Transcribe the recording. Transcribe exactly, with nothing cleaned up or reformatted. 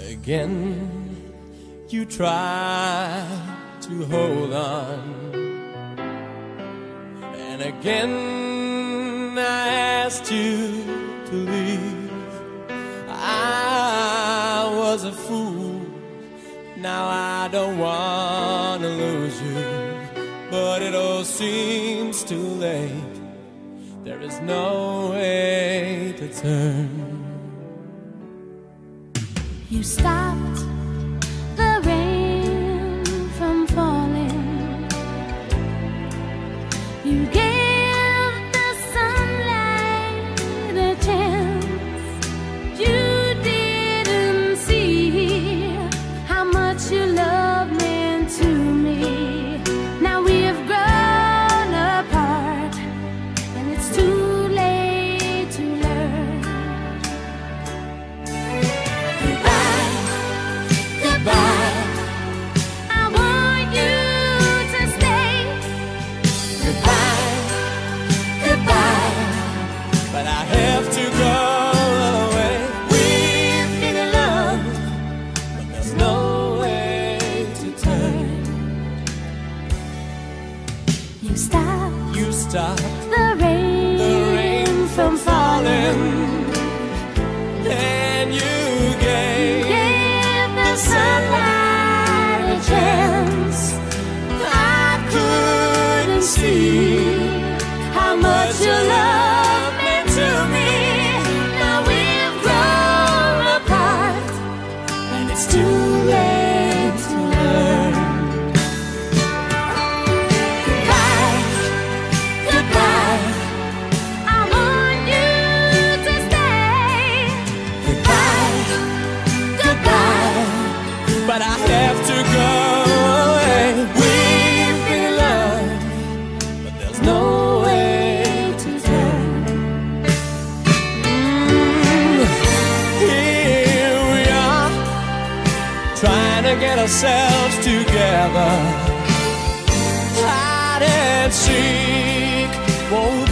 Again, you try to hold on, and again I asked you to leave. I was a fool, now I don't want to lose you, but it all seems too late. There is no way to turn. You stopped the rain from falling. You gave the sunlight a chance. You didn't see how much your love meant to me. Now we have grown apart, and it's too late to learn. Goodbye, I want you to stay. Goodbye, goodbye, but I have to go away. We've been in love, but there's no way to turn. You stopped You stopped the rain, the rain from falling, and you gave gave the sunlight a chance. I couldn't see how much your love meant to me. Now we've grown apart, and it's too late to learn. Goodbye, goodbye, I want you to stay. Goodbye, goodbye, but I have to go away. We've been in love, but there's no way to turn. Mm, here we are, trying to get ourselves together. Hide and seek won't